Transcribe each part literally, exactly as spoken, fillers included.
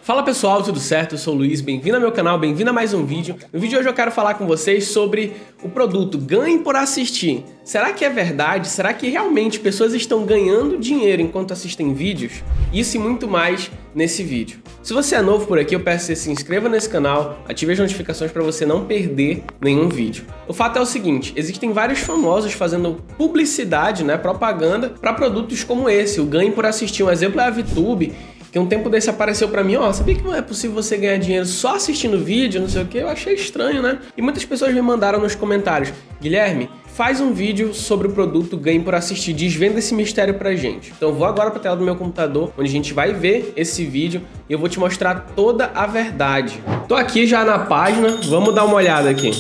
Fala pessoal, tudo certo? Eu sou o Luiz, bem-vindo ao meu canal, bem-vindo a mais um vídeo. No vídeo de hoje eu quero falar com vocês sobre o produto Ganhe por Assistir. Será que é verdade? Será que realmente pessoas estão ganhando dinheiro enquanto assistem vídeos? Isso e muito mais nesse vídeo. Se você é novo por aqui, eu peço que você se inscreva nesse canal, ative as notificações para você não perder nenhum vídeo. O fato é o seguinte, existem vários famosos fazendo publicidade, né, propaganda para produtos como esse, o Ganhe por Assistir. Um exemplo é a VTube, que um tempo desse apareceu pra mim, ó, sabia que não é possível você ganhar dinheiro só assistindo vídeo, não sei o que, eu achei estranho, né? E muitas pessoas me mandaram nos comentários, Guilherme, faz um vídeo sobre o produto Ganhe por Assistir, desvenda esse mistério pra gente. Então eu vou agora pra tela do meu computador, onde a gente vai ver esse vídeo e eu vou te mostrar toda a verdade. Tô aqui já na página, vamos dar uma olhada aqui.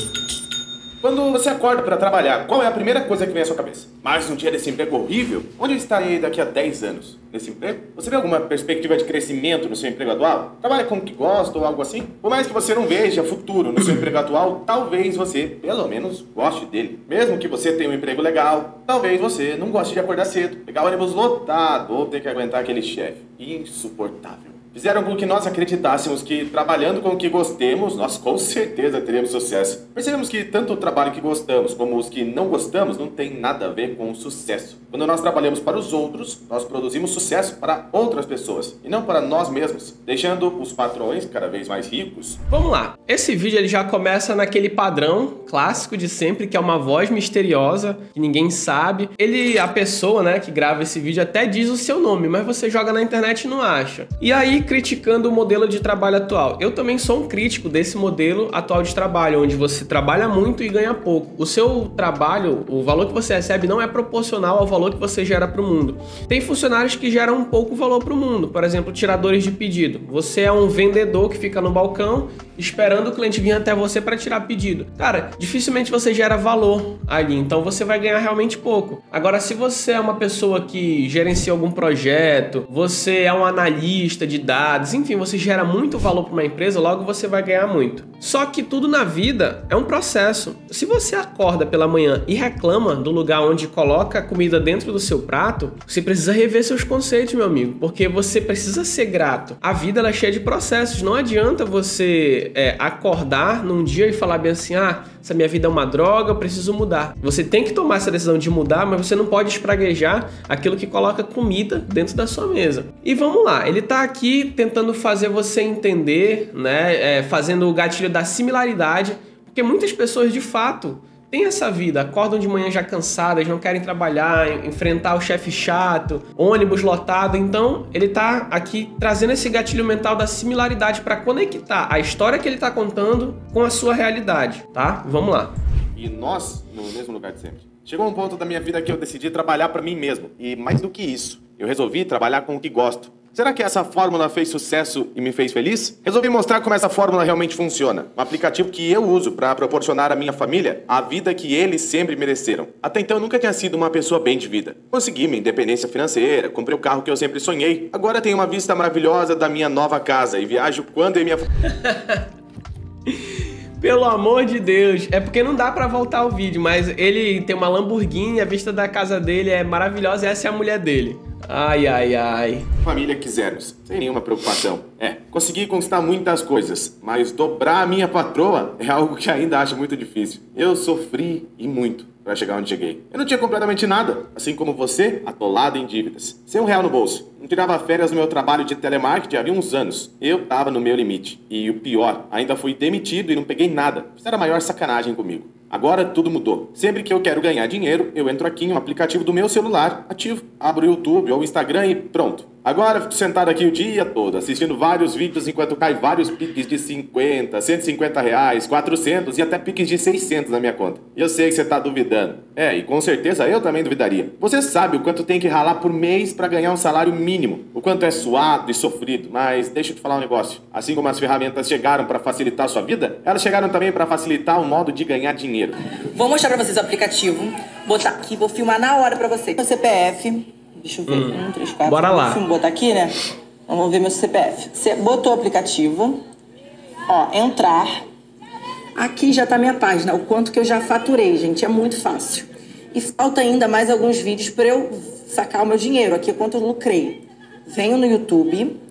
Quando você acorda para trabalhar, qual é a primeira coisa que vem à sua cabeça? Mais um dia desse emprego horrível? Onde eu estarei daqui a dez anos? Nesse emprego? Você vê alguma perspectiva de crescimento no seu emprego atual? Trabalha com o que gosta ou algo assim? Por mais que você não veja futuro no seu emprego atual, talvez você, pelo menos, goste dele. Mesmo que você tenha um emprego legal, talvez você não goste de acordar cedo, pegar ônibus lotado ou ter que aguentar aquele chefe insuportável. Fizeram com que nós acreditássemos que, trabalhando com o que gostemos, nós com certeza teremos sucesso. Percebemos que tanto o trabalho que gostamos como os que não gostamos não tem nada a ver com o sucesso. Quando nós trabalhamos para os outros, nós produzimos sucesso para outras pessoas, e não para nós mesmos, deixando os patrões cada vez mais ricos. Vamos lá, esse vídeo ele já começa naquele padrão clássico de sempre, que é uma voz misteriosa, que ninguém sabe. Ele, a pessoa, né, que grava esse vídeo até diz o seu nome, mas você joga na internet e não acha. E aí, criticando o modelo de trabalho atual. Eu também sou um crítico desse modelo atual de trabalho, onde você trabalha muito e ganha pouco. O seu trabalho, o valor que você recebe não é proporcional ao valor que você gera para o mundo. Tem funcionários que geram um pouco valor para o mundo, por exemplo, tiradores de pedido. Você é um vendedor que fica no balcão esperando o cliente vir até você para tirar pedido. Cara, dificilmente você gera valor ali, então você vai ganhar realmente pouco. Agora, se você é uma pessoa que gerencia algum projeto, você é um analista de dados, enfim, você gera muito valor para uma empresa, logo você vai ganhar muito. Só que tudo na vida é um processo. Se você acorda pela manhã e reclama do lugar onde coloca a comida dentro do seu prato, você precisa rever seus conceitos, meu amigo, porque você precisa ser grato. A vida ela é cheia de processos, não adianta você é, acordar num dia e falar bem assim, ah, essa minha vida é uma droga, eu preciso mudar. Você tem que tomar essa decisão de mudar, mas você não pode espraguejar aquilo que coloca comida dentro da sua mesa. E vamos lá, ele tá aqui tentando fazer você entender, né, é, fazendo o gatilho da similaridade, porque muitas pessoas de fato têm essa vida, acordam de manhã já cansadas, não querem trabalhar, enfrentar o chefe chato, ônibus lotado. Então ele tá aqui trazendo esse gatilho mental da similaridade para conectar a história que ele tá contando com a sua realidade, tá? Vamos lá. E nós, no mesmo lugar de sempre. Chegou um ponto da minha vida que eu decidi trabalhar para mim mesmo. E mais do que isso, eu resolvi trabalhar com o que gosto. Será que essa fórmula fez sucesso e me fez feliz? Resolvi mostrar como essa fórmula realmente funciona. Um aplicativo que eu uso para proporcionar à minha família a vida que eles sempre mereceram. Até então eu nunca tinha sido uma pessoa bem de vida. Consegui minha independência financeira, comprei o carro que eu sempre sonhei. Agora tenho uma vista maravilhosa da minha nova casa e viajo quando eu e minha... Pelo amor de Deus, é porque não dá pra voltar o vídeo, mas ele tem uma Lamborghini, a vista da casa dele é maravilhosa e essa é a mulher dele. Ai, ai, ai. Família quisermos, sem nenhuma preocupação. É, consegui conquistar muitas coisas, mas dobrar a minha patroa é algo que ainda acho muito difícil. Eu sofri e muito para chegar onde cheguei. Eu não tinha completamente nada, assim como você, atolado em dívidas. Sem um real no bolso. Não tirava férias no meu trabalho de telemarketing havia uns anos. Eu tava no meu limite. E o pior, ainda fui demitido e não peguei nada. Fizeram a maior sacanagem comigo. Agora tudo mudou. Sempre que eu quero ganhar dinheiro, eu entro aqui em um aplicativo do meu celular, ativo, abro o YouTube ou o Instagram e pronto. Agora eu fico sentado aqui o dia todo, assistindo vários vídeos enquanto cai vários piques de cinquenta, cento e cinquenta reais, quatrocentos e até piques de seiscentos na minha conta. E eu sei que você tá duvidando. É, e com certeza eu também duvidaria. Você sabe o quanto tem que ralar por mês para ganhar um salário mínimo. O quanto é suado e sofrido. Mas deixa eu te falar um negócio. Assim como as ferramentas chegaram para facilitar a sua vida, elas chegaram também para facilitar o modo de ganhar dinheiro. Vou mostrar para vocês o aplicativo. Botar aqui, vou filmar na hora para vocês. O C P F... Deixa eu ver. Hum. Um, três, quatro. Bora lá. Vou botar aqui, né? Vamos ver meu C P F. Você botou o aplicativo. Ó, entrar. Aqui já tá minha página. O quanto que eu já faturei, gente. É muito fácil. E falta ainda mais alguns vídeos para eu sacar o meu dinheiro. Aqui é quanto eu lucrei. Venho no YouTube.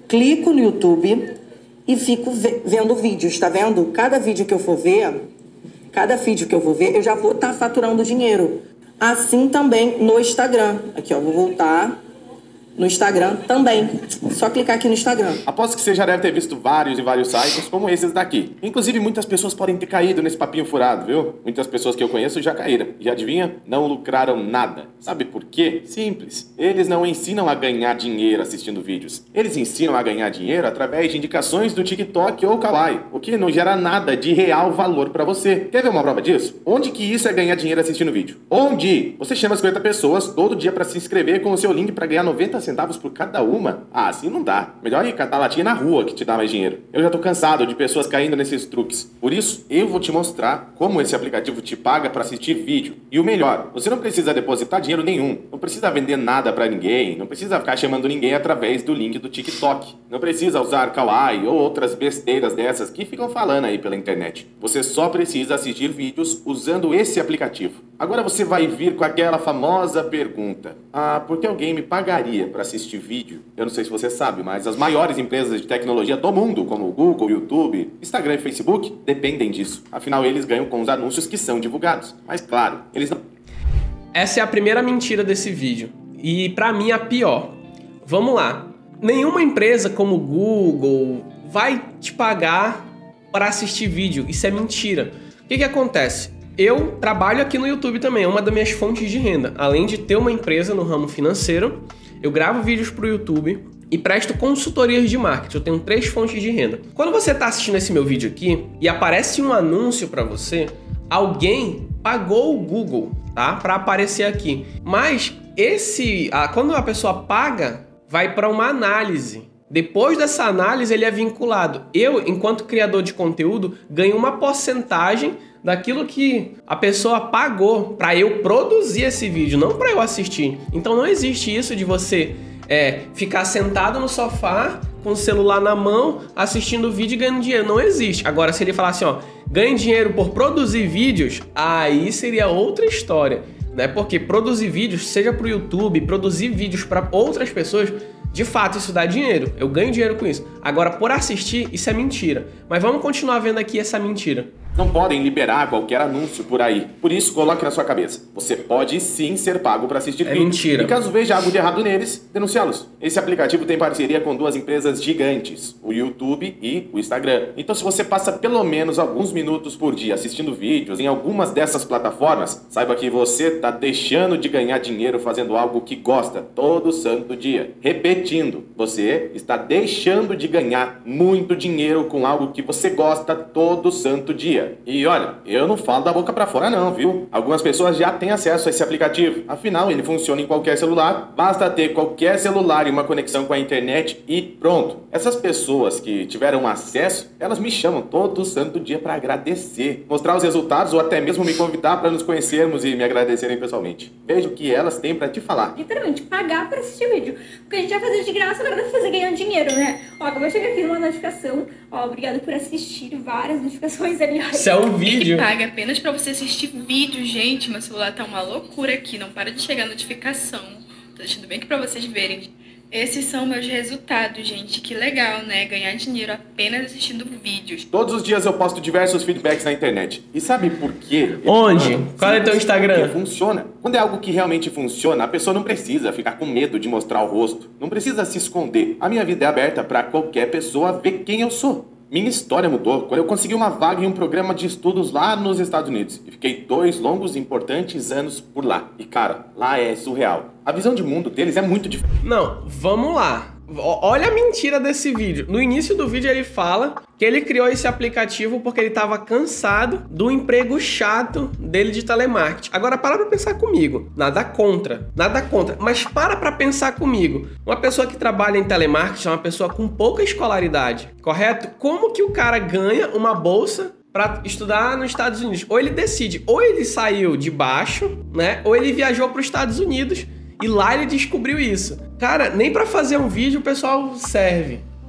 clico no YouTube e fico vendo vídeos, tá vendo? Cada vídeo que eu for ver, cada vídeo que eu vou ver, eu já vou estar faturando dinheiro. Assim também no Instagram. Aqui, ó, vou voltar no Instagram também. Só clicar aqui no Instagram. Aposto que você já deve ter visto vários e vários sites como esses daqui. Inclusive, muitas pessoas podem ter caído nesse papinho furado, viu? Muitas pessoas que eu conheço já caíram. E adivinha? Não lucraram nada. Sabe por quê? Simples. Eles não ensinam a ganhar dinheiro assistindo vídeos. Eles ensinam a ganhar dinheiro através de indicações do TikTok ou Kawaii, o que não gera nada de real valor pra você. Quer ver uma prova disso? Onde que isso é ganhar dinheiro assistindo vídeo? Onde? Você chama cinquenta pessoas todo dia pra se inscrever com o seu link pra ganhar noventa centavos por cada uma? Ah, assim não dá. Melhor ir catar latinha na rua que te dá mais dinheiro. Eu já tô cansado de pessoas caindo nesses truques. Por isso, eu vou te mostrar como esse aplicativo te paga pra assistir vídeo. E o melhor, você não precisa depositar dinheiro nenhum. Não precisa vender nada pra ninguém. Não precisa ficar chamando ninguém através do link do TikTok. Não precisa usar Kawaii ou outras besteiras dessas que ficam falando aí pela internet. Você só precisa assistir vídeos usando esse aplicativo. Agora você vai vir com aquela famosa pergunta. Ah, por que alguém me pagaria pra assistir vídeo? Eu não sei se você sabe, mas as maiores empresas de tecnologia do mundo, como o Google, YouTube, Instagram e Facebook, dependem disso. Afinal, eles ganham com os anúncios que são divulgados. Mas claro, eles não... Essa é a primeira mentira desse vídeo. E pra mim a pior. Vamos lá. Nenhuma empresa como o Google vai te pagar para assistir vídeo. Isso é mentira. O que que acontece? Eu trabalho aqui no YouTube também, é uma das minhas fontes de renda. Além de ter uma empresa no ramo financeiro, eu gravo vídeos para o YouTube e presto consultorias de marketing. Eu tenho três fontes de renda. Quando você está assistindo esse meu vídeo aqui e aparece um anúncio para você, alguém pagou o Google, tá? Para aparecer aqui. Mas esse, a, quando a pessoa paga, vai para uma análise. Depois dessa análise, ele é vinculado. Eu, enquanto criador de conteúdo, ganho uma porcentagem daquilo que a pessoa pagou para eu produzir esse vídeo, não para eu assistir. Então não existe isso de você é, ficar sentado no sofá com o celular na mão, assistindo o vídeo e ganhando dinheiro. Não existe. Agora, se ele falar assim, ó, ganhe dinheiro por produzir vídeos, aí seria outra história, né? Porque produzir vídeos, seja para o YouTube, produzir vídeos para outras pessoas, de fato isso dá dinheiro. Eu ganho dinheiro com isso. Agora, por assistir, isso é mentira. Mas vamos continuar vendo aqui essa mentira. Não podem liberar qualquer anúncio por aí. Por isso, coloque na sua cabeça. Você pode sim ser pago para assistir é vídeos. Mentira. E caso veja algo de errado neles, denunciá-los. Esse aplicativo tem parceria com duas empresas gigantes, o YouTube e o Instagram. Então, se você passa pelo menos alguns minutos por dia assistindo vídeos em algumas dessas plataformas, saiba que você está deixando de ganhar dinheiro fazendo algo que gosta todo santo dia. Repetindo, você está deixando de ganhar muito dinheiro com algo que você gosta todo santo dia. E olha, eu não falo da boca pra fora não, viu? Algumas pessoas já têm acesso a esse aplicativo. Afinal, ele funciona em qualquer celular. Basta ter qualquer celular e uma conexão com a internet e pronto. Essas pessoas que tiveram acesso, elas me chamam todo santo dia pra agradecer, mostrar os resultados ou até mesmo me convidar pra nos conhecermos e me agradecerem pessoalmente. Veja o que elas têm pra te falar. Literalmente, pagar pra assistir vídeo. Porque a gente vai fazer de graça, agora dá pra fazer ganhando dinheiro, né? Ó, acabou de chegar aqui uma notificação. Ó, obrigado por assistir várias notificações, aliás. Isso é um vídeo. Que paga apenas pra você assistir vídeo, gente. Meu celular tá uma loucura aqui, não para de chegar notificação. Tô deixando bem aqui pra vocês verem. Esses são meus resultados, gente. Que legal, né? Ganhar dinheiro apenas assistindo vídeos. Todos os dias eu posto diversos feedbacks na internet. E sabe por quê? Onde? Qual é teu Instagram? Porque funciona. Quando é algo que realmente funciona, a pessoa não precisa ficar com medo de mostrar o rosto. Não precisa se esconder. A minha vida é aberta pra qualquer pessoa ver quem eu sou. Minha história mudou quando eu consegui uma vaga em um programa de estudos lá nos Estados Unidos. E fiquei dois longos e importantes anos por lá. E cara, lá é surreal. A visão de mundo deles é muito diferente. Não, vamos lá. Olha a mentira desse vídeo. No início do vídeo ele fala que ele criou esse aplicativo porque ele estava cansado do emprego chato dele de telemarketing. Agora para pra pensar comigo. Nada contra, nada contra. Mas para pra pensar comigo. Uma pessoa que trabalha em telemarketing é uma pessoa com pouca escolaridade, correto? Como que o cara ganha uma bolsa para estudar nos Estados Unidos? Ou ele decide, ou ele saiu de baixo, né? Ou ele viajou para os Estados Unidos e lá ele descobriu isso. Cara, nem pra fazer um vídeo o pessoal serve.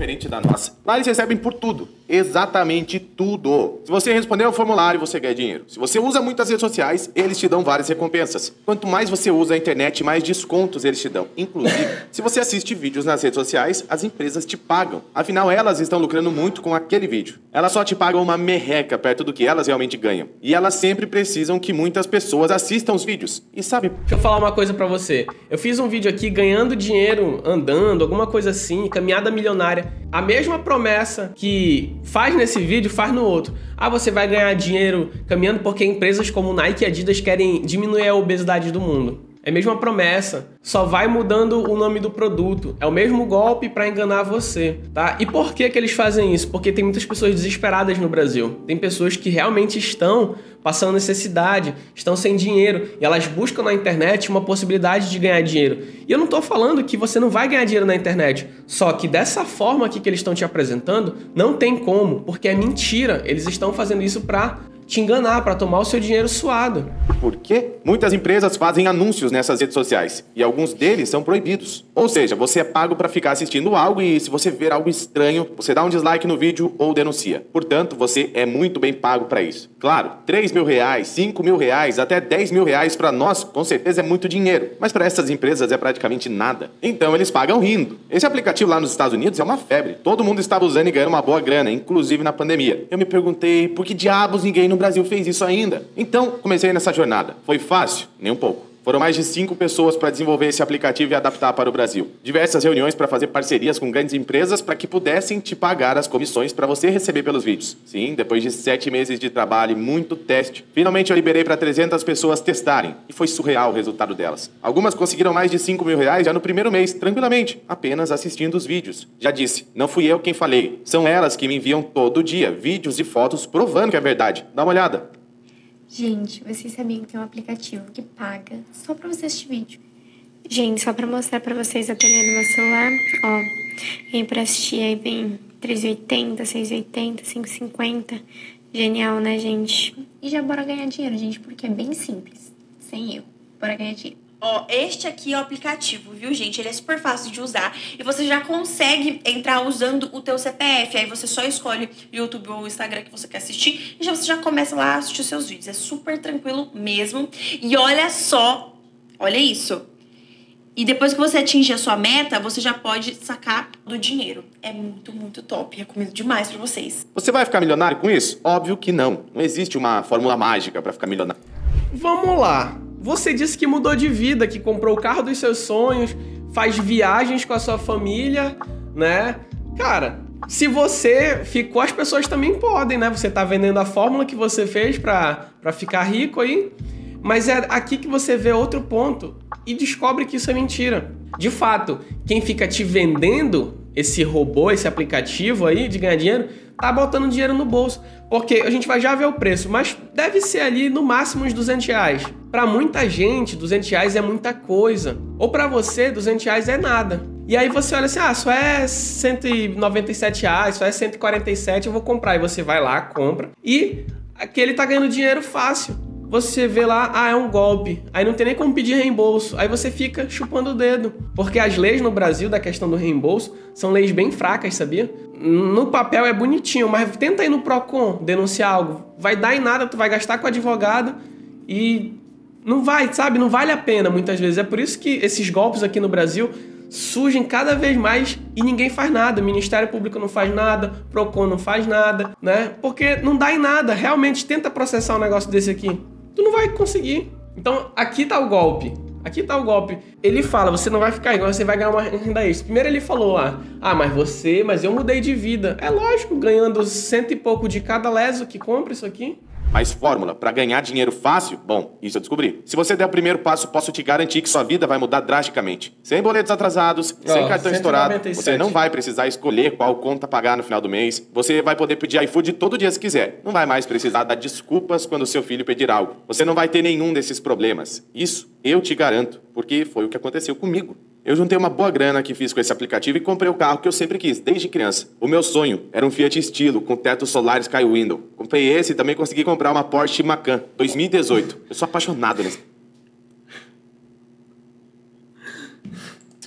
diferente da nossa. Lá eles recebem por tudo. Exatamente tudo. Se você responder ao formulário, você ganha dinheiro. Se você usa muitas redes sociais, eles te dão várias recompensas. Quanto mais você usa a internet, mais descontos eles te dão. Inclusive, se você assiste vídeos nas redes sociais, as empresas te pagam. Afinal, elas estão lucrando muito com aquele vídeo. Elas só te pagam uma merreca perto do que elas realmente ganham. E elas sempre precisam que muitas pessoas assistam os vídeos. E sabe... Deixa eu falar uma coisa pra você. Eu fiz um vídeo aqui ganhando dinheiro, andando, alguma coisa assim, caminhada milionária. A mesma promessa que faz nesse vídeo, faz no outro. Ah, você vai ganhar dinheiro caminhando porque empresas como Nike e Adidas querem diminuir a obesidade do mundo. É a mesma promessa, só vai mudando o nome do produto. É o mesmo golpe para enganar você, tá? E por que que eles fazem isso? Porque tem muitas pessoas desesperadas no Brasil. Tem pessoas que realmente estão passando necessidade, estão sem dinheiro, e elas buscam na internet uma possibilidade de ganhar dinheiro. E eu não tô falando que você não vai ganhar dinheiro na internet, só que dessa forma aqui que eles estão te apresentando, não tem como, porque é mentira. Eles estão fazendo isso para te enganar, para tomar o seu dinheiro suado. Por quê? Muitas empresas fazem anúncios nessas redes sociais e alguns deles são proibidos. Ou seja, você é pago para ficar assistindo algo e se você ver algo estranho, você dá um dislike no vídeo ou denuncia. Portanto, você é muito bem pago para isso. Claro, três mil reais, cinco mil reais, até dez mil reais para nós, com certeza é muito dinheiro. Mas para essas empresas é praticamente nada. Então eles pagam rindo. Esse aplicativo lá nos Estados Unidos é uma febre. Todo mundo estava usando e ganhando uma boa grana, inclusive na pandemia. Eu me perguntei, por que diabos ninguém no Brasil fez isso ainda? Então, comecei nessa jornada. Foi fácil? Nem um pouco. Foram mais de cinco pessoas para desenvolver esse aplicativo e adaptar para o Brasil. Diversas reuniões para fazer parcerias com grandes empresas para que pudessem te pagar as comissões para você receber pelos vídeos. Sim, depois de sete meses de trabalho e muito teste, finalmente eu liberei para trezentas pessoas testarem. E foi surreal o resultado delas. Algumas conseguiram mais de cinco mil reais já no primeiro mês, tranquilamente, apenas assistindo os vídeos. Já disse, não fui eu quem falei. São elas que me enviam todo dia vídeos e fotos provando que é verdade. Dá uma olhada. Gente, vocês sabiam que tem um aplicativo que paga só pra você assistir vídeo? Gente, só pra mostrar pra vocês a telinha do meu celular, ó. Vem pra assistir aí, vem três e oitenta, seis e oitenta, cinco e cinquenta. Genial, né, gente? E já bora ganhar dinheiro, gente, porque é bem simples. Sem eu. Bora ganhar dinheiro. Ó, este aqui é o aplicativo, viu, gente? Ele é super fácil de usar e você já consegue entrar usando o teu C P F. Aí você só escolhe o YouTube ou o Instagram que você quer assistir e já, você já começa lá a assistir os seus vídeos. É super tranquilo mesmo. E olha só, olha isso. E depois que você atingir a sua meta, você já pode sacar do dinheiro. É muito, muito top. Recomendo demais pra vocês. Você vai ficar milionário com isso? Óbvio que não. Não existe uma fórmula mágica pra ficar milionário. Vamos lá. Você disse que mudou de vida, que comprou o carro dos seus sonhos, faz viagens com a sua família, né? Cara, se você ficou, as pessoas também podem, né? Você tá vendendo a fórmula que você fez pra, pra ficar rico aí, mas é aqui que você vê outro ponto e descobre que isso é mentira. De fato, quem fica te vendendo esse robô, esse aplicativo aí de ganhar dinheiro, tá botando dinheiro no bolso. Porque a gente vai já ver o preço, mas deve ser ali no máximo uns duzentos reais. Pra muita gente, duzentos reais é muita coisa. Ou pra você, duzentos reais é nada. E aí você olha assim, ah, só é cento e noventa e sete reais, só é cento e quarenta e sete, eu vou comprar. E você vai lá, compra. E aquele tá ganhando dinheiro fácil. Você vê lá, ah, é um golpe. Aí não tem nem como pedir reembolso. Aí você fica chupando o dedo. Porque as leis no Brasil da questão do reembolso são leis bem fracas, sabia? No papel é bonitinho, mas tenta ir no Procon denunciar algo. Vai dar em nada, tu vai gastar com advogado e não vai, sabe? Não vale a pena muitas vezes. É por isso que esses golpes aqui no Brasil surgem cada vez mais e ninguém faz nada. O Ministério Público não faz nada, Procon não faz nada, né? Porque não dá em nada. Realmente tenta processar um negócio desse aqui. Tu não vai conseguir. Então aqui tá o golpe. Aqui tá o golpe. Ele fala, você não vai ficar igual, você vai ganhar uma renda extra. Primeiro ele falou lá, ah, mas você, mas eu mudei de vida. É lógico, ganhando cento e pouco de cada leso que compra isso aqui. Mas fórmula para ganhar dinheiro fácil? Bom, isso eu descobri. Se você der o primeiro passo, posso te garantir que sua vida vai mudar drasticamente. Sem boletos atrasados, oh, sem cartão estourado, você não vai precisar escolher qual conta pagar no final do mês. Você vai poder pedir iFood todo dia se quiser. Não vai mais precisar dar desculpas quando seu filho pedir algo. Você não vai ter nenhum desses problemas. Isso eu te garanto, porque foi o que aconteceu comigo. Eu juntei uma boa grana que fiz com esse aplicativo e comprei o carro que eu sempre quis, desde criança. O meu sonho era um Fiat Estilo, com teto solar Sky Window. Comprei esse e também consegui comprar uma Porsche Macan, dois mil e dezoito. Eu sou apaixonado nesse carro.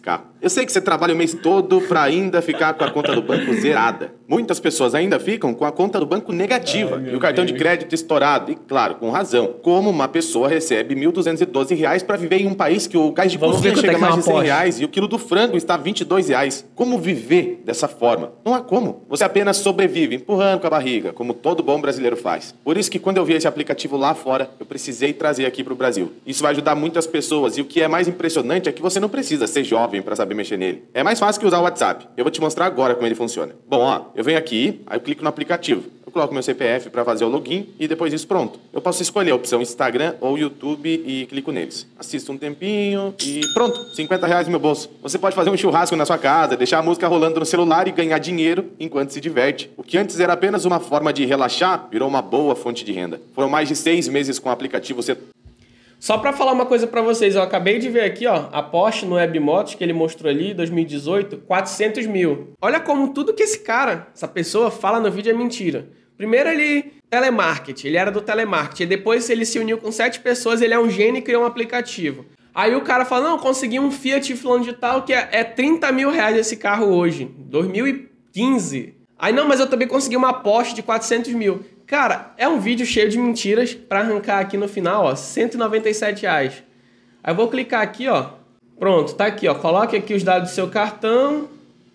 Eu sei que você trabalha o mês todo pra ainda ficar com a conta do banco zerada. Muitas pessoas ainda ficam com a conta do banco negativa Ai, e o cartão Deus. de crédito estourado. E, claro, com razão. Como uma pessoa recebe mil duzentos e doze reais pra viver em um país que o gás de Vamos ver cozinha quanto é chega que é a mais uma de cem Porsche. reais e o quilo do frango está vinte e dois reais. Como viver dessa forma? Não há como. Você apenas sobrevive, empurrando com a barriga, como todo bom brasileiro faz. Por isso que quando eu vi esse aplicativo lá fora, eu precisei trazer aqui pro Brasil. Isso vai ajudar muitas pessoas e o que é mais impressionante é que você não precisa ser jovem pra saber mexer nele. É mais fácil que usar o WhatsApp. Eu vou te mostrar agora como ele funciona. Bom, ó, eu venho aqui, aí eu clico no aplicativo. Eu coloco meu C P F pra fazer o login e depois disso pronto. Eu posso escolher a opção Instagram ou YouTube e clico neles. Assisto um tempinho e pronto, cinquenta reais no meu bolso. Você pode fazer um churrasco na sua casa, deixar a música rolando no celular e ganhar dinheiro enquanto se diverte. O que antes era apenas uma forma de relaxar, virou uma boa fonte de renda. Foram mais de seis meses com o aplicativo. Você... Só pra falar uma coisa pra vocês, eu acabei de ver aqui, ó, a Porsche no Webmotos que ele mostrou ali, dois mil e dezoito, quatrocentos mil. Olha como tudo que esse cara, essa pessoa fala no vídeo é mentira. Primeiro ele, telemarketing, ele era do telemarketing, depois ele se uniu com sete pessoas, ele é um gênio e criou um aplicativo. Aí o cara fala, não, consegui um Fiat fulano de tal que é, é trinta mil reais esse carro hoje, dois mil e quinze. Aí não, mas eu também consegui uma Porsche de quatrocentos mil. Cara, é um vídeo cheio de mentiras pra arrancar aqui no final, ó, cento e noventa e sete reais. Aí eu vou clicar aqui, ó, pronto, tá aqui, ó, coloque aqui os dados do seu cartão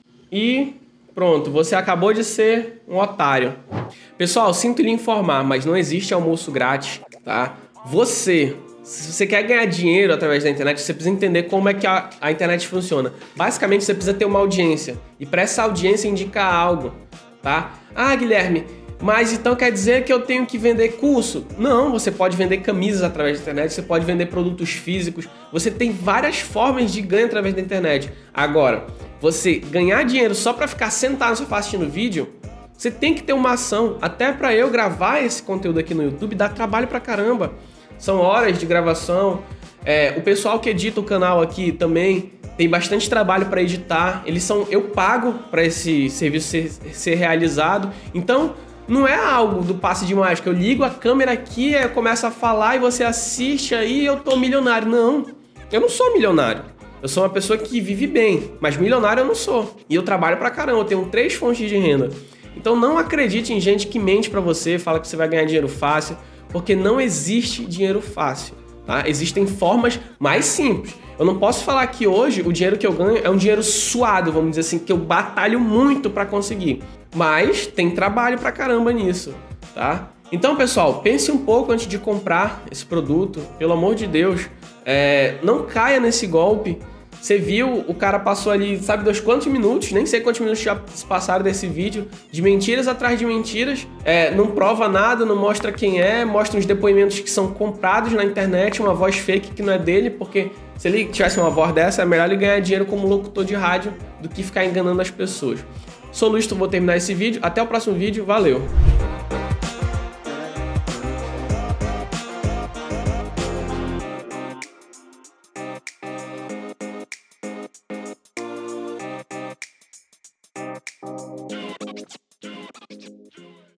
e pronto, você acabou de ser um otário. Pessoal, sinto lhe informar, mas não existe almoço grátis, tá? Você, se você quer ganhar dinheiro através da internet, você precisa entender como é que a, a internet funciona. Basicamente, você precisa ter uma audiência e para essa audiência indicar algo, tá? Ah, Guilherme, mas então quer dizer que eu tenho que vender curso? Não, você pode vender camisas através da internet, você pode vender produtos físicos, você tem várias formas de ganho através da internet. Agora, você ganhar dinheiro só para ficar sentado no sofá assistindo vídeo, você tem que ter uma ação. Até para eu gravar esse conteúdo aqui no YouTube dá trabalho pra caramba. São horas de gravação. É, o pessoal que edita o canal aqui também tem bastante trabalho para editar. Eles são, eu pago para esse serviço ser, ser realizado. Então, não é algo do passe de mágica. Eu ligo a câmera aqui, eu começo a falar e você assiste aí eu tô milionário. Não, eu não sou milionário. Eu sou uma pessoa que vive bem, mas milionário eu não sou. E eu trabalho pra caramba, eu tenho três fontes de renda. Então não acredite em gente que mente pra você, fala que você vai ganhar dinheiro fácil, porque não existe dinheiro fácil, tá? Existem formas mais simples. Eu não posso falar que hoje o dinheiro que eu ganho é um dinheiro suado, vamos dizer assim, que eu batalho muito pra conseguir. Mas tem trabalho pra caramba nisso, tá? Então, pessoal, pense um pouco antes de comprar esse produto, pelo amor de Deus. É, não caia nesse golpe. Você viu, o cara passou ali, sabe Deus quantos minutos, nem sei quantos minutos já se passaram desse vídeo, de mentiras atrás de mentiras, é, não prova nada, não mostra quem é, mostra uns depoimentos que são comprados na internet, uma voz fake que não é dele, porque se ele tivesse uma voz dessa, é melhor ele ganhar dinheiro como locutor de rádio do que ficar enganando as pessoas. Sou Luiz, vou terminar esse vídeo, até o próximo vídeo, valeu!